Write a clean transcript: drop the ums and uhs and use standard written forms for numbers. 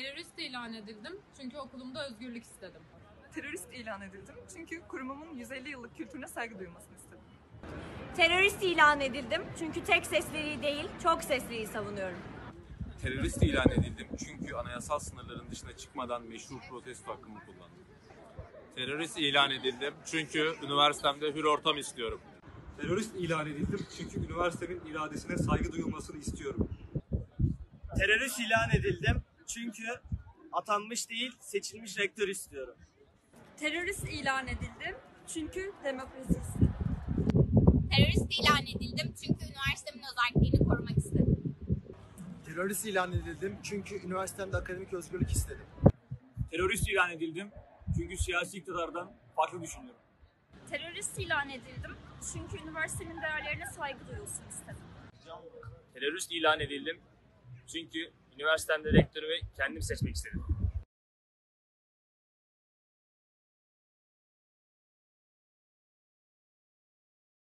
Terörist ilan edildim çünkü okulumda özgürlük istedim. Terörist ilan edildim çünkü kurumumun 150 yıllık kültürüne saygı duymasını istedim. Terörist ilan edildim çünkü tek sesliliği değil, çok sesliliği savunuyorum. Terörist ilan edildim çünkü anayasal sınırların dışına çıkmadan meşru protesto hakkımı kullandım. Terörist ilan edildim çünkü üniversitemde hür ortam istiyorum. Terörist ilan edildim çünkü üniversitemin iradesine saygı duyulmasını istiyorum. Terörist ilan edildim çünkü atanmış değil seçilmiş rektör istiyorum. Terörist ilan edildim çünkü demokrasi istedim. Terörist ilan edildim çünkü üniversitemin özelliğini korumak istedim. Terörist ilan edildim çünkü üniversitemde akademik özgürlük istedim. Terörist ilan edildim çünkü siyasi iktidardan farklı düşünüyorum. Terörist ilan edildim çünkü üniversitemin değerlerine saygı duyulsun istedim. Terörist ilan edildim çünkü üniversitemde rektörü kendim seçmek istedim.